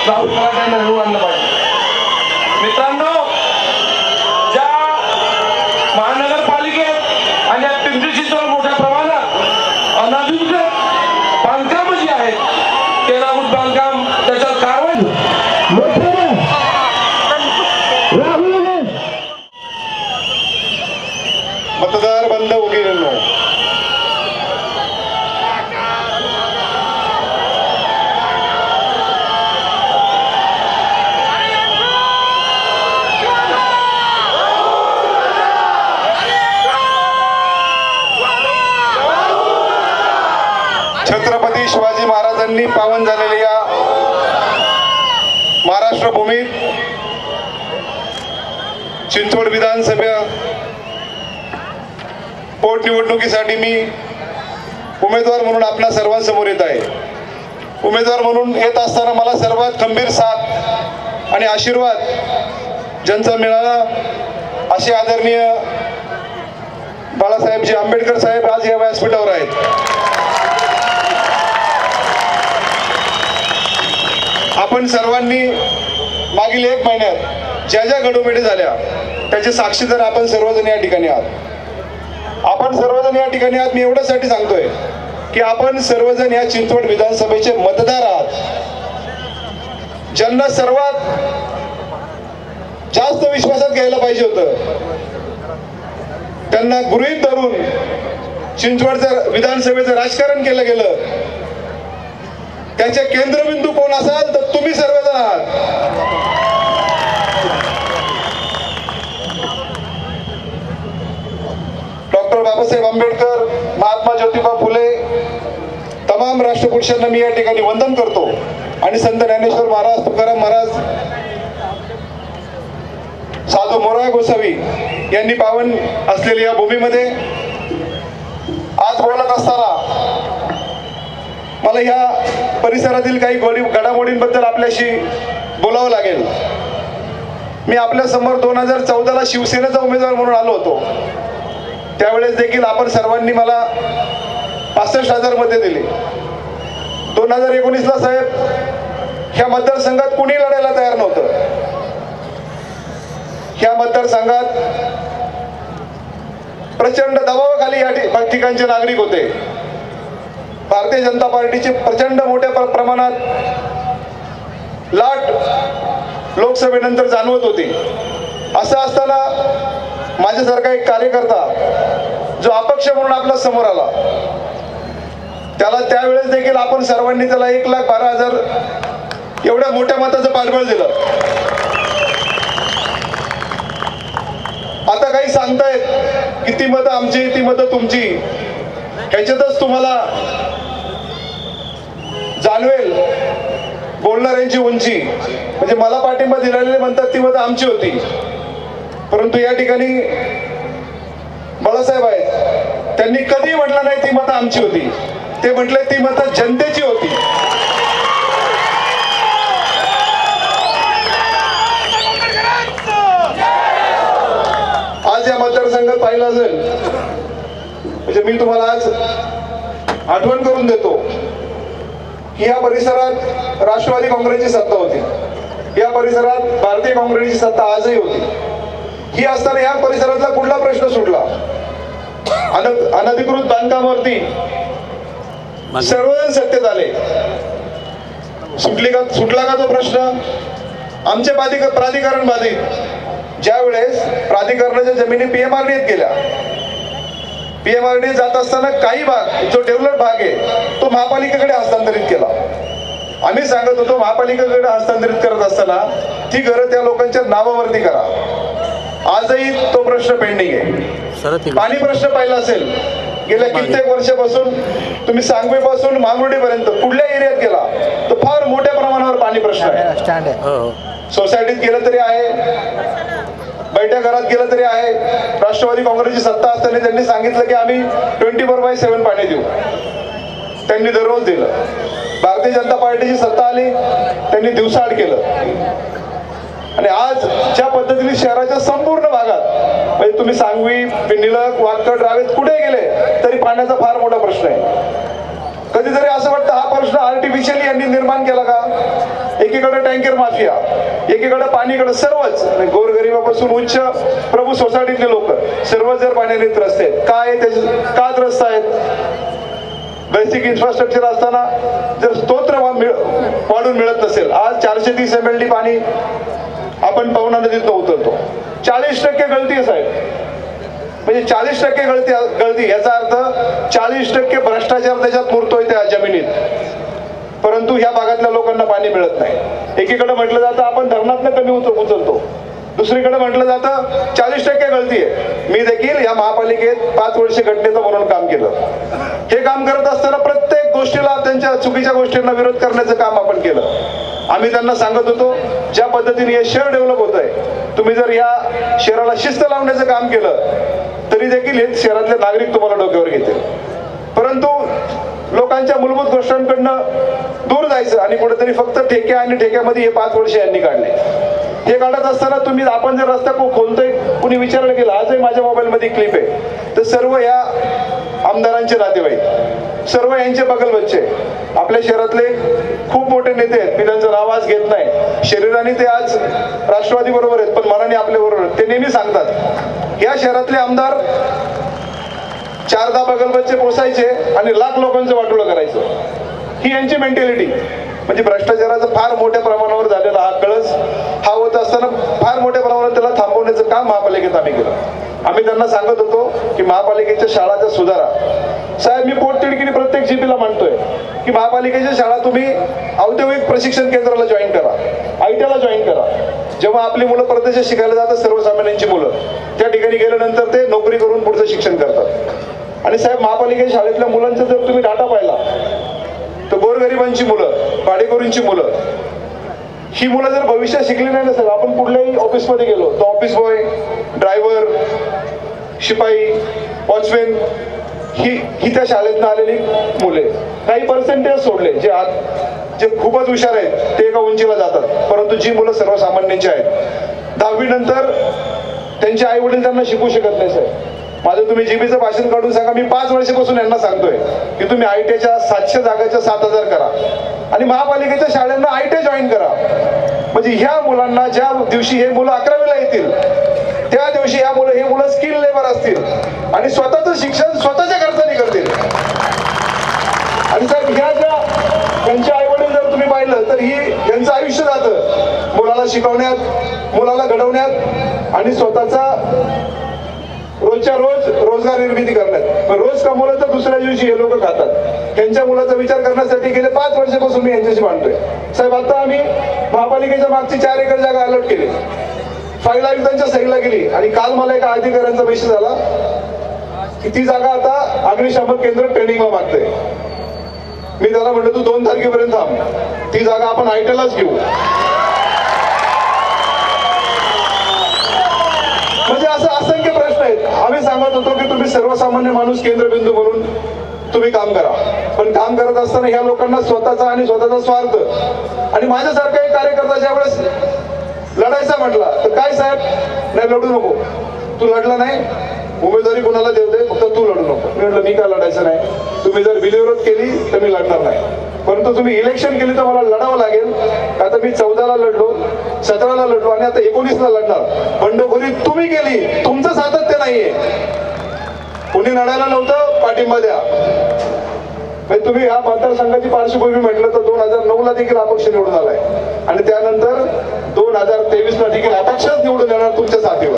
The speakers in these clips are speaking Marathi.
राहुल खराटे निवडून आणलं पाहिजे. मित्रांनो, ज्या महानगरपालिकेत आणि पिंपरी चिंचवड मोठ्या प्रमाणात अनधिकृत बांधकाम जी आहेत, तेलागूट बांधकाम, त्याच्यावर कारवाई मतदार बंद वगैरेंनो, छत्रपती शिवाजी महाराजांनी पावन झालेल्या या महाराष्ट्र भूमीत चिंचवड विधानसभा पोटनिवडणुकीसाठी मी उमेदवार म्हणून आपल्या सर्वांसमोर येत आहे. उमेदवार म्हणून येत असताना मला सर्वात खंबीर साथ आणि आशीर्वाद ज्यांचा मिळाला असे आदरणीय बाळासाहेबजी आंबेडकर साहेब आज या व्यासपीठावर आहेत. आपण सर्वांनी मागील 1 महिन्यात ज्या ज्या घडोमोडी झाल्या त्याचे साक्षीदार आपण सर्वजण या ठिकाणी आहात. आपण सर्वजण या ठिकाणी आहात मी एवढ्यासाठी सांगतोय की आपण सर्वजण या चिंचवड विधानसभेचे मतदार आहात. ज्यांना सर्वात जास्त विश्वासात घ्यायला पाहिजे होतं त्यांना गृहीत धरून चिंचवडचं विधानसभेचं राजकारण केलं गेलं. त्याचे केंद्रबिंदू कोण असाल तर तुम्ही सर्वजण आहात. डॉक्टर बाबासाहेब आंबेडकर, महात्मा ज्योतिबा फुले, तमाम राष्ट्रपुरुषांना मी या ठिकाणी वंदन करतो आणि संत ज्ञानेश्वर महाराज, तुकाराम महाराज, साधू मोराया गोसावी यांनी पावन असलेल्या या भूमीमध्ये आज बोलत असताना मला या परिसरातील काही घडामोडींबद्दल आपल्याशी बोलावं लागेल. मी आपल्या समोर 2014ला शिवसेनेचा उमेदवार म्हणून आलो होतो. त्यावेळेस देखील आपण सर्वांनी मला 65,000 मते दिली. 2019ला साहेब ह्या मतदारसंघात कुणी लढायला तयार नव्हतं. ह्या मतदारसंघात प्रचंड दबावाखाली या ठिकाणचे नागरिक होते. भारतीय जनता पार्टीची प्रचंड मोठ्या प्रमाणात लाट लोकसभेनंतर जाणवत होती. असं असताना माझ्यासारखा एक कार्यकर्ता जो अपक्ष म्हणून आपल्या समोर आला, त्याला त्यावेळेस देखील आपण सर्वांनी त्याला 1,12,000 एवढ्या मोठ्या मताचं पाठबळ दिलं. आता काही सांगतायत की ती मतं आमची, ती मतं तुमची. ह्याच्यातच तुम्हाला जाणवेल बोलणाऱ्यांची उंची. म्हणजे मला पाठिंबा दिलेले म्हणतात ती मतं आमची होती, परंतु या ठिकाणी बाळासाहेब आहेत, त्यांनी कधी म्हटलं नाही ती मतं आमची होती. ते म्हटले ती मतं जनतेची होती. आज या मतदारसंघात पाहिलं असेल, म्हणजे मी तुम्हाला आज आठवण करून देतो की या परिसरात राष्ट्रवादी काँग्रेसची सत्ता होती. या परिसरात भारतीय काँग्रेसची सत्ता आजही होती. ही असताना या परिसरातला कुठला प्रश्न सुटला? अनधिकृत बांधकामावरती सर्वजण सत्तेत आले. सुटला का तो प्रश्न? आमचे प्राधिकरण बाधित. ज्या वेळेस प्राधिकरणाच्या जमिनी PMRDAत गेल्या, PMRDA जात असताना काही भाग, जो डेव्हलप भाग आहे, तो महापालिकेकडे हस्तांतरित केला. आम्ही सांगत होतो महापालिकेकडे हस्तांतरित करत असताना ती घरं त्या लोकांच्या नावावरती करा. आजही तो प्रश्न पेंडिंग आहे. पाणी प्रश्न पाहिला असेल, गेल्या कित्येक वर्षापासून तुम्ही सांगवीपासून मांगरुळीपर्यंत कुठल्या एरियात गेला तर फार मोठ्या प्रमाणावर पाणी प्रश्न आहे. सोसायटीत गेलं तरी आहे, बैठ्या घरात गेलं तरी आहे. राष्ट्रवादी काँग्रेसची सत्ता असताना त्यांनी सांगितलं की आम्ही 24/7 पाणी देऊ. त्यांनी दररोज दिलं. भारतीय जनता पार्टीची सत्ता आली, त्यांनी दिवसाआड केलं. आणि आज ज्या पद्धतीने शहराच्या संपूर्ण भागात, म्हणजे तुम्ही सांगवी, निलक, वाकड, रावेत कुठे गेले तरी पाण्याचा फार मोठा प्रश्न आहे. कधीतरी असं वाटतं हा प्रश्न आर्टिफिशियली यांनी निर्माण केला का? एक एकीकडे टँकर माफिया, एकीकडे पाणीकडे, सर्वच गोरगरिबापासून उच्च प्रभू सोसायटीतले लोक सर्व जर पाण्याने त्रस्त आहेत. काय का त्रस्त आहेत? बेसिक इन्फ्रास्ट्रक्चर असताना जर स्तोत्र वाढून मिळत नसेल, आज 430 MLD पाणी आपण पवना नदीत उतरतो. 40% गळती आहे साहेब. म्हणजे 40% गळती याचा अर्थ 40% भ्रष्टाचार त्याच्यात मुरतोय त्या जमिनीत. परंतु ह्या भागातल्या लोकांना पाणी मिळत नाही. एकीकडे म्हटलं जातं आपण धरणातनं कमी उचलतो, दुसरीकडे म्हटलं जातं 40% गळती आहे. मी देखील या महापालिकेत 5 वर्ष घटनेचं म्हणून काम केलं. हे काम करत असताना प्रत्येक गोष्टीला, त्यांच्या चुकीच्या गोष्टींना विरोध करण्याचं काम आपण केलं. आम्ही त्यांना सांगत होतो ज्या पद्धतीने हे शहर डेव्हलप होत आहे, तुम्ही जर या शहराला शिस्त लावण्याचं काम केलं तरी देखील हे शहरातले नागरिक तुम्हाला डोक्यावर घेतील. परंतु लोकांच्या मूलभूत गोष्टींकडनं दूर जायचं आणि कुठेतरी फक्त ठेक्या आणि ठेक्यामध्ये हे 5 वर्ष यांनी काढले. हे काढत असताना आपण जर रस्ता खोलतोय कुणी विचारलं गेलं, आजही माझ्या मोबाईलमध्ये क्लिप आहे, तर सर्व या आमदारांचे नातेवाईक, सर्व यांचे बगलबच्चे, आपल्या शहरातले खूप मोठे नेते आहेत. मी त्यांचं नाव आज घेत नाही. शरीराने ते आज राष्ट्रवादी बरोबर आहेत, पण मनाने आपल्या बरोबर आहेत. ते नेहमी सांगतात या शहरातले आमदार 4-10 बगलबच्चे पोसायचे आणि लाख लोकांचं वाटोळं करायचं. ही यांची मेंटॅलिटी. म्हणजे भ्रष्टाचाराचा फार मोठ्या प्रमाणावर झालेला हा कळस हा होत असताना फार मोठ्या प्रमाणात त्याला थांबवण्याचं काम महापालिकेत आम्ही केलं. आम्ही त्यांना सांगत होतो की महापालिकेच्या शाळाचा सुधारा. साहेब, मी पोटतिडकीने प्रत्येक जीपीला म्हणतोय की महापालिकेच्या शाळा तुम्ही औद्योगिक प्रशिक्षण केंद्राला जॉईन करा, ITला जॉईन करा. जेव्हा आपली मुलं परदेशात शिकायला जातात, सर्वसामान्यांची मुलं त्या ठिकाणी गेल्यानंतर ते नोकरी करून पुढचं शिक्षण करतात. आणि साहेब, महापालिकेच्या शाळेतल्या मुलांचा जर तुम्ही डाटा पाहिला तर गोरगरिबांची मुलं, भाडेकरूंची मुलं, ही मुलं जर भविष्यात शिकली नाही नसेल, आपण कुठल्याही ऑफिसमध्ये गेलो तर ऑफिस बॉय, ड्रायव्हर, शिपाई, वॉचमॅन ही त्या शाळेतनं आलेली मुले. काही पर्सेंटेज सोडले जे खूपच हुशार आहेत ते एका उंचीला जातात, परंतु जी मुलं सर्वसामान्यांची आहेत 10वी नंतर त्यांचे आई वडील त्यांना शिकू शकत नाही. साहेब, माझं तुम्ही जीबीचं भाषण काढून सांगा, मी 5 वर्षापासून यांना सांगतोय की तुम्ही ITच्या 700 जागाच्या 7000 करा आणि महापालिकेच्या शाळांना IT जॉईन करा. म्हणजे ह्या मुलांना ज्या दिवशी हे मुलं 11वीला येतील त्या दिवशी हे मुलं स्किल लेबर असतील आणि स्वतःचं शिक्षण स्वतःच्या खर्चाने करतील. आणि साहेब, ह्या ज्या त्यांचे आई वडील जर तुम्ही पाहिलं तर यांचं आयुष्य जातं मुलाला शिकवण्यात, मुलाला घडवण्यात आणि स्वतःचा रोजच्या रोज रोजगार निर्मिती करण्यात. रोज कमवलं तर दुसऱ्या दिवशी हे लोक खातात. त्यांच्या मुलाचा विचार करण्यासाठी गेले 5 वर्षापासून मी यांच्याशी मांडतोय. साहेब, आता आम्ही महापालिकेच्या मागची 4 एकर जागा अलॉट केली, फाईल आयुक्तांच्या सहीला गेली आणि काल मला एका अधिकाऱ्यांचा मेसेज आला की ती जागा आता अग्निशामक केंद्र ट्रेनिंगला मागतंय. मी त्याला म्हटलं तू 2 तारखेपर्यंत थांब, ती जागा आपण ITलाच घेऊ. म्हणजे असं असंख्य प्रश्न आहेत. आम्ही सांगत होतो की तुम्ही सर्वसामान्य माणूस केंद्रबिंदू म्हणून तुम्ही काम करा, पण काम करत असताना ह्या लोकांना स्वतःचा आणि स्वतःचा स्वार्थ. आणि माझ्यासारखा एक कार्यकर्ता ज्यावेळेस लढायचा म्हटला तर काय साहेब, नाही लढू नको, तू लढला नाही, उमेदवारी कोणाला देऊ दे, फक्त तू लढू नको. मी म्हटलं मी काय लढायचं नाही, तुम्ही जर बिनविरोध केली तर मी लढणार नाही, परंतु तुम्ही इलेक्शन केली तर मला लढावं लागेल. आता मी 14ला लढलो, 17ला लढलो आणि आता 19ला लढणार. बंडखोरी तुम्ही केली, तुमचं सातत्य नाहीये. कोणी लढायला नव्हतं, पाठिंबा द्या. तुम्ही ह्या मतदारसंघाची पार्श्वभूमी म्हटलं तर 2009ला देखील अपक्ष निवडून आलाय आणि त्यानंतर 2023ला देखील अपक्षच निवडून येणार तुमच्या साथीवर.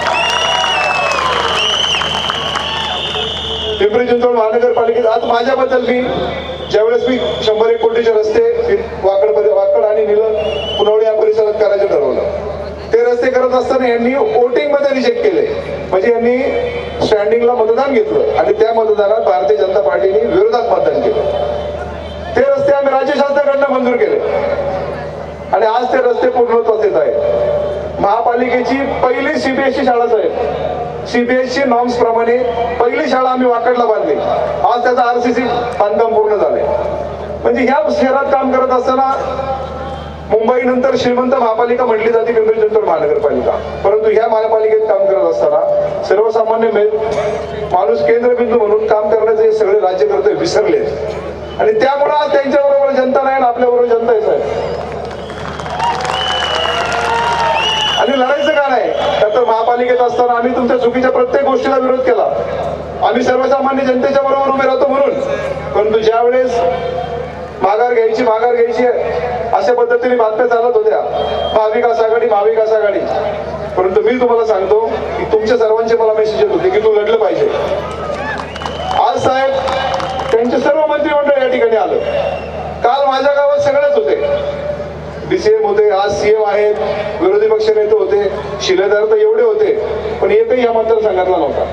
पिंपरी चिंचवड महानगरपालिकेत आज माझ्याबद्दल ज्यावेळेस मी 101 कोटीचे रस्ते वाकड आणि निलम पुनवडी या परिसरात करायचं ठरवलं, ते रस्ते करत असताना यांनी वोटिंग मध्ये रिजेक्ट केले. म्हणजे यांनी स्टँडिंगला मतदान घेतलं आणि त्या मतदानात भारतीय जनता पार्टीने विरोधात मतदान केलं. ते रस्ते आम्ही राज्य शासनाकडनं मंजूर केले आणि आज ते रस्ते पूर्णत्वास येत आहेत. महापालिकेची पहिली CBSE शाळा साहेब, CBSE नॉर्म्स प्रमाणे पहिली शाळा आम्ही वाकडला बांधली. आज त्याचा RCC बांधकाम पूर्ण झालंय. म्हणजे ह्या शहरात काम करत असताना मुंबई नंतर श्रीमंत महापालिका म्हटली जाते पिंपरी चिंचवड महानगरपालिका, परंतु ह्या महापालिकेत काम करत असताना सर्वसामान्य माणूस केंद्रबिंदू म्हणून काम करण्याचे हे सगळे राज्यकर्ते विसरले आणि त्यामुळे आज त्यांच्याबरोबर जनता नाही, आपल्याबरोबर जनता आहे साहेब. आणि लढायचं का नाही? तर महापालिकेत असताना आम्ही तुमच्या चुकीच्या प्रत्येक गोष्टीला विरोध केला. आम्ही सर्वसामान्य जनतेच्या बरोबर उभे राहतो म्हणून. परंतु ज्या वेळेस माघार घ्यायची अशा पद्धतीने बातम्या चालत होत्या, महाविकास आघाडी, परंतु मी तुम्हाला सांगतो की तुमच्या सर्वांचे मला मेसेज येत होते की तू लढलं पाहिजे. आज साहेब त्यांचे सर्व मंत्रिमंडळ या ठिकाणी आलं. काल माझ्या गावात सगळेच होते, DCM होते, आज CM आहेत, विरोधी पक्ष नेते होते, शिलेदार तर एवढे होते, पण एकही या मतदारसंघातला नव्हता.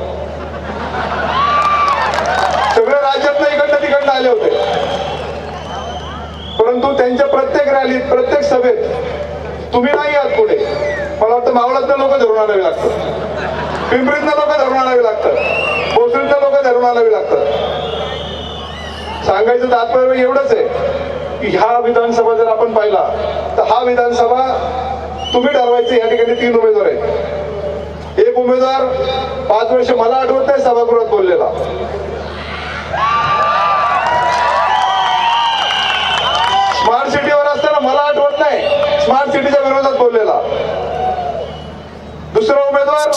सगळे राज्यातनं इकडनं तिकडनं आले होते. परंतु त्यांच्या प्रत्येक रॅलीत, प्रत्येक सभेत तुम्ही नाही आहात पुढे. मला वाटतं मावळातनं लोक धरून आणावे लागतात, पिंपरीतनं लोक धरून आणावे लागतात, भोसरीतनं लोक धरून आणावे लागतात. सांगायचं तात्पर्य एवढंच आहे की ह्या विधानसभा जर आपण पाहिला तर हा विधानसभा तुम्ही ठरवायचे. या ठिकाणी 3 उमेदवार आहेत. एक उमेदवार 5 वर्ष मला आठवत नाही सभागृहात बोललेला. स्मार्ट सिटीवर असताना मला आठवत नाही स्मार्ट सिटीच्या विरोधात बोललेला. दुसरा उमेदवार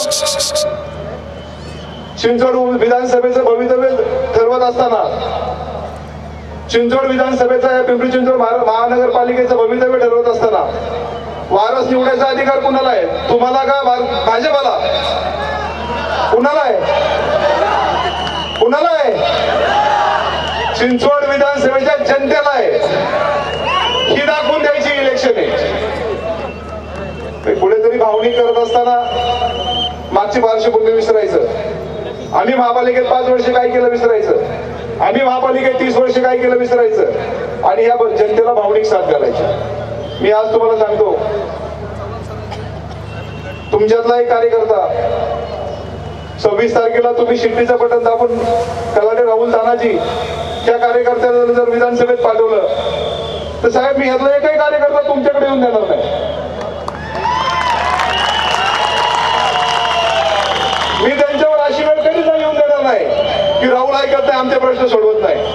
चिंचवड विधानसभेचं भवितव्य ठरवत असताना, चिंचवड विधानसभेचा या पिंपरी चिंचवड महानगरपालिकेचं भवितव्य ठरवत असताना वारस निवडायचा अधिकार कुणाला आहे? तुम्हाला का भाजपाला? कुणाला आहे? कुणाला आहे? चिंचवड विधानसभेच्या जनतेला आहे. ही दाखवून द्यायची इलेक्शन आहे. पुढे तरी भावनिक करत असताना मागची पार्श्वभूमी विसरायचं. आम्ही महापालिकेत 5 वर्ष काय केलं विसरायचं. आम्ही महापालिकेत 30 वर्ष काय केलं विसरायचं. आणि या जनतेला भावनिक साथ घालायची. मी आज तुम्हाला सांगतो, तुमच्यातला एक कार्यकर्ता 26 तारखेला तुम्ही शिट्टीचं बटन दाबून कलाटे राहुल तानाजी त्या कार्यकर्त्याला जर विधानसभेत पाठवलं तर साहेब मी ह्यातला एकही कार्यकर्ता तुमच्याकडे येऊन देणार नाही. मी त्यांच्यावर अशी वेळ कधीच येऊन देणार नाही की राहुल ऐकत नाही, आमचे प्रश्न सोडवत नाही.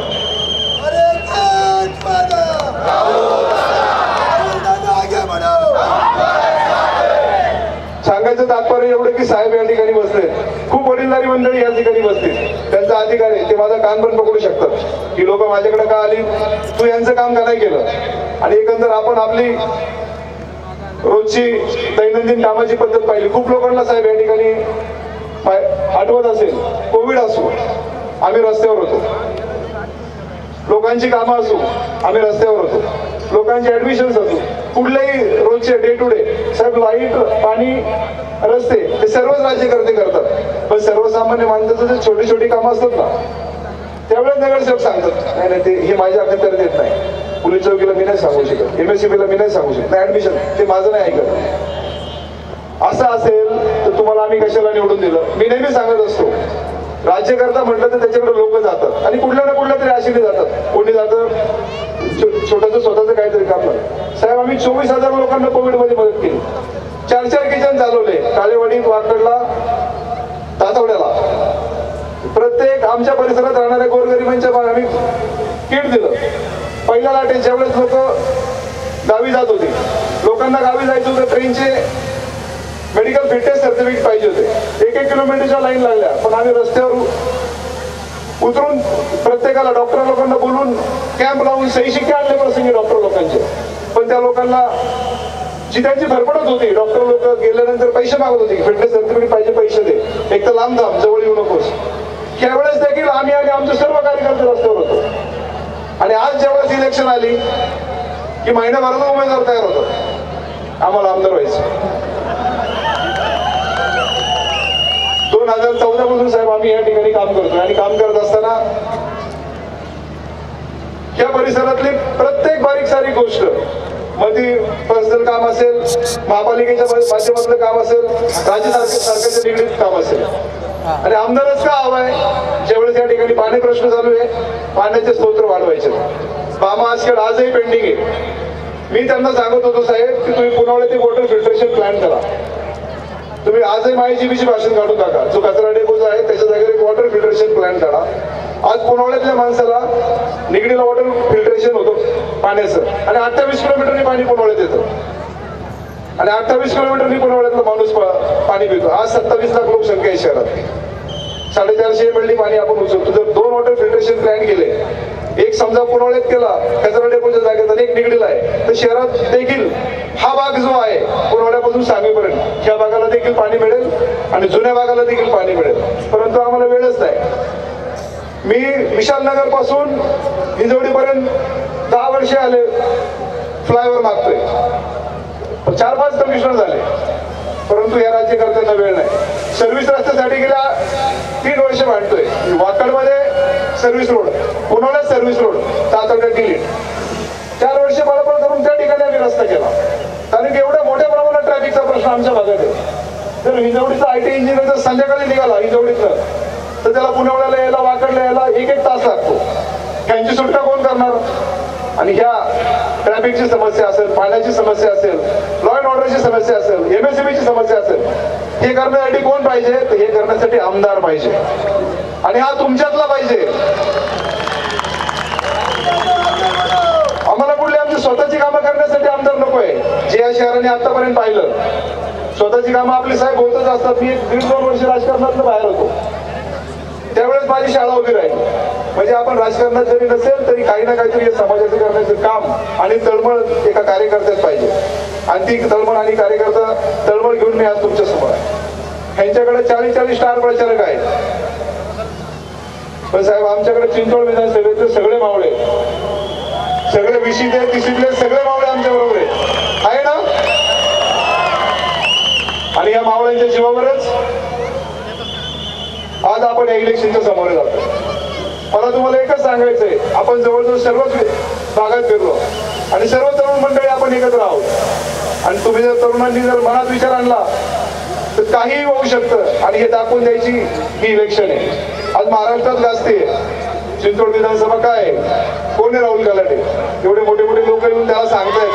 सांगायचं तात्पर्य एवढं की साहेब या ठिकाणी बसले, खूप वडीलधारी मंडळी या ठिकाणी बसतील, त्यांचा अधिकार आहे, ते माझा कान पण पकडू शकतात की लोक माझ्याकडे का आली, तू यांचं काम का नाही केलं. आणि एकंदर आपण आपली रोजची दैनंदिन कामाची पद्धत पाहिली. खूप लोकांना साहेब या ठिकाणी आठवत असेल, कोविड असो आम्ही रस्त्यावर होतो, लोकांची कामं असो आम्ही रस्त्यावर होतो, लोकांचे ऍडमिशन असो, कुठलेही रोजचे डे टू डे साहेब लाईट, पाणी, रस्ते हे सर्वच राज्यकर्ते करतात. पण सर्वसामान्य माणसाचं जे छोटी छोटी कामं असतात ना, त्यावेळेस नगरसेवक सांगतात नाही नाही ते हे माझ्या अखत्यारीत येत नाही. पोलीस चौकीला मी नाही सांगू शकत, MSCB ला मी नाही सांगू शकत, ऍडमिशन ते माझं नाही ऐकत. असं असेल तर तुम्हाला आम्ही कशाला निवडून दिलं. मी नेहमी सांगत असतो, राज्यकर्ता म्हटलं तर त्याच्याकडे लोक जातात आणि कुठल्या ना कुठल्या तरी आशेने जातात. कोणी जातं छोटंसं स्वतःचं काहीतरी काम करतं. साहेब आम्ही 24,000 लोकांना कोविड मध्ये मदत केली. 4 किचन चालवले, काळेवाडीत, वाकडला, तातवड्याला. प्रत्येक आमच्या परिसरात राहणाऱ्या गोरगरिबांच्या आम्ही किट दिलं. पहिल्या लाटेत ज्यावेळेस लोक गावी जात होती, लोकांना गावी जायचं होतं, ट्रेनचे मेडिकल फिटनेस सर्टिफिकेट पाहिजे होते. 1-1 किलोमीटरच्या लाईन लागल्या, पण आम्ही रस्त्यावर उतरून प्रत्येकाला डॉक्टर लोकांना बोलून कॅम्प लावून सही शिक्के आणले प्रसंगी डॉक्टर लोकांचे. पण त्या लोकांना जी त्यांची धडपडत होती, डॉक्टर लोक गेल्यानंतर पैसे मागत होते, फिटनेस सर्टिफिकेट पाहिजे, पैसे दे, एक तर लांब थांब, जवळ येऊ नकोस. त्यावेळेस देखील आम्ही आणि आमचे सर्व कार्यकर्ते रस्त्यावर होतो. आणि आज ज्यावेळेस इलेक्शन आली की महिन्याभराला उमेदवार तयार होतात आम्हाला आमदार व्हायचं. 2014 पासून साहेब आम्ही या ठिकाणी काम करतोय आणि काम करत असताना या परिसरातली प्रत्येक बारीक सारीक गोष्ट, मध्ये पर्सनल काम असेल, महापालिकेच्या माध्यमातलं काम असेल, राज्य सरकारच्या निगडीत काम असेल, आणि आमदारच का हवाय ज्यावेळेस या ठिकाणी पाणी प्रश्न चालू आहे, पाण्याचे स्तोत्र वाढवायचे. बामा आजकाल आजही पेंडिंग आहे. मी त्यांना सांगत होतो साहेब की तुम्ही पुनवळ्यातील वॉटर फिल्ट्रेशन प्लॅन करा. तुम्ही आजही माहितीची भाषण काढून टाका. जो कचरा डेपो आहे त्याच्या जागेवर एक वॉटर फिल्ट्रेशन प्लॅन काढा. आज पुनवळ्यातल्या माणसाला निगडीला वॉटर फिल्ट्रेशन होतं पाण्याचं, आणि 28 किलोमीटरने पाणी पुनवळ्यात येतं. आणि 28 किलोमीटरनी पुरवठ्यातला माणूस पाणी पितो. आज 27 लाख लोकसंख्या आहे शहरात. 450 MLD पाणी आपण उचलतो. जर 2 वॉटर फिल्ट्रेशन प्लॅन्ट गेले, एक समजा पुरवठ्यात केला कचरा डेपोच्या जागेत आणि एक निगडीला आहे, तर शहरात देखील हा भाग जो आहे पुरवठ्यापासून सांगवीपर्यंत, ह्या भागाला देखील पाणी मिळेल आणि जुन्या भागाला देखील पाणी मिळेल. परंतु आम्हाला वेळच नाही. मी विशालनगर पासून हिंजवडीपर्यंत 10 वर्षे आले फ्लायओव्हर मागतोय. 4-5 कमिशनर झाले, परंतु या राज्यकर्त्यांना वेळ नाही. सर्व्हिस रस्त्यासाठी गेल्या 3 वर्ष मांडतोय. वाकडमध्ये सर्व्हिस रोड, पुण्याला सर्व्हिस रोड, तातडीने डिलीट. 4 वर्ष बळबळ करून त्या ठिकाणी आम्ही रस्ता केला, कारण की एवढ्या मोठ्या प्रमाणात ट्रॅफिकचा प्रश्न आमच्या भागात आहे. जर हिंजवडीचा IT इंजिनियर जर संध्याकाळी निघाला हिंजवडीतनं, तर त्याला पुण्याला यायला, वाकडला यायला 1-1 तास लागतो. त्यांची सुटका कोण करणार? आणि ह्या ट्रॅफिकची समस्या असेल, पाण्याची समस्या असेल, लॉ अँड ऑर्डरची समस्या असेल, MSMEची समस्या असेल, हे करण्यासाठी कोण पाहिजे? तर हे करण्यासाठी आमदार पाहिजे, आणि हा तुमच्यातला पाहिजे. आम्हाला कुठली आमची स्वतःची कामं करण्यासाठी आमदार नकोय. जे या शहराने आतापर्यंत पाहिलं, स्वतःची कामं आपली साहेब होतच असतात. मी 1-2 वर्ष राजकारणातून बाहेर होतो, त्यावेळेस माझी शाळा उभी राहिली. म्हणजे आपण राजकारणात जरी नसेल तरी काही ना काहीतरी समाजाचं करण्याचं काम आणि तळमळ एका कार्यकर्त्यात पाहिजे. आणि ती तळमळ आणि कार्यकर्ता तळमळ घेऊन मी आज तुमच्या समोर आहे. ह्यांच्याकडे 40-40 स्टार प्रचारक आहेत, पण साहेब आमच्याकडे चिंचवड विधानसभेचे सगळे मावळे, सगळे 20थे 30थे सगळे मावळे आमच्या बरोबर आहे ना. आणि या मावळ्यांच्या जीवावरच आज आपण या इलेक्शनच्या समोर जातो. मला तुम्हाला एकच सांगायचंय, आपण जवळजवळ सर्वच भागात फिरलो आणि सर्व तरुण मंडळी आपण एकत्र आहोत. आणि तुम्ही जर तरुणांनी जर मनात विचार आणला तर काहीही होऊ शकतं, आणि हे दाखवून द्यायची ही इलेक्शन आहे. आज महाराष्ट्रात गाजते चिंचवड विधानसभा काय आहे, कोण आहे राहुल गलाटे. एवढे मोठे मोठे लोक येऊन त्याला सांगतायत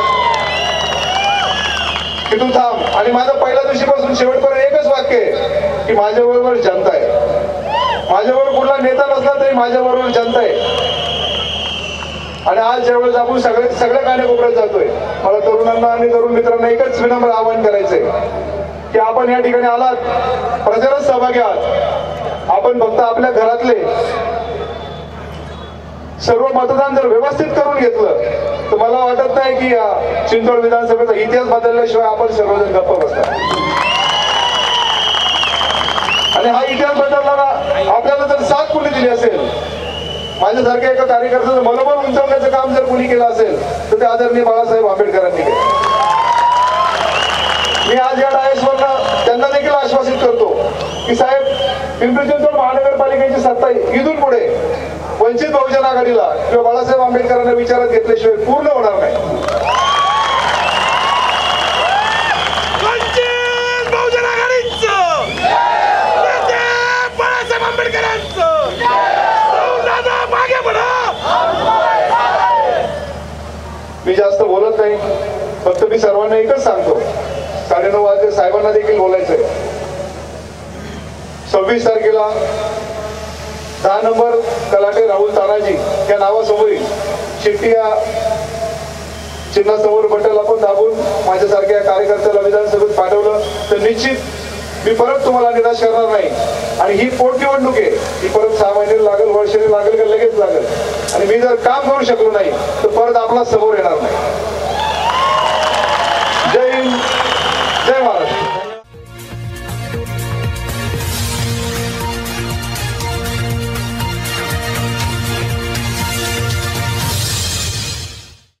की तू थांब. आणि माझं पहिल्या दिवशीपासून शेवटपर्यंत एकच वाक्य आहे की माझ्याबरोबर जनता आहे. माझ्याबरोबर कुठला नेता नसला तरी माझ्याबरोबर जनता आहे. आणि आज ज्यावेळेस आपण सगळ्या कानेकोपऱ्यात जातोय, मला तरुणांना आणि तरुण मित्रांना एकच विनम्र आवाहन करायचंय की आपण या ठिकाणी आलात, प्रचारात सहभागी आहात. आपण फक्त आपल्या घरातले सर्व मतदान जर व्यवस्थित करून घेतलं तर मला वाटत नाही की या चिंचवड विधानसभेचा इतिहास बदलल्याशिवाय आपण सर्वजण गप्प बसणार. आणि हा इतिहास बदलणारा आपल्याला जर साथ कुणी दिली असेल, माझ्यासारख्या एका कार्यकर्त्याचं मनोबल उंचावण्याचं काम जर कुणी केलं असेल तर ते आदरणीय बाळासाहेब आंबेडकरांनी केलं. मी आज या डायसवरनं त्यांना देखील आश्वासित करतो की साहेब, पिंपरी चिंचवड महानगरपालिकेची सत्ता इथून पुढे वंचित बहुजन आघाडीला किंवा बाळासाहेब आंबेडकरांना विचारात घेतल्याशिवाय पूर्ण होणार नाही. वंचित बहुजन आघाडीचं बाळासाहेब आंबेडकरांचं मागे बढा. मी जास्त बोलत नाही, फक्त मी सर्वांना एकच सांगतो, 9:30 वाजले, साहेबांना देखील बोलायचंय. 26 तारखेला 10 नंबर कलाटे राहुल तानाजी या नावासमोरील शिट्टी या चिन्हासमोर बटन आपण दाबून माझ्यासारख्या कार्यकर्त्याला विधानसभेत पाठवलं तर निश्चित मी परत तुम्हाला निराश करणार नाही. आणि ही पोटनिवडणूक आहे, ही परत 6 महिने लागेल, वर्षाने लागेल का लगेच लागेल. आणि मी जर काम करू शकलो नाही तर परत आपला समोर येणार नाही.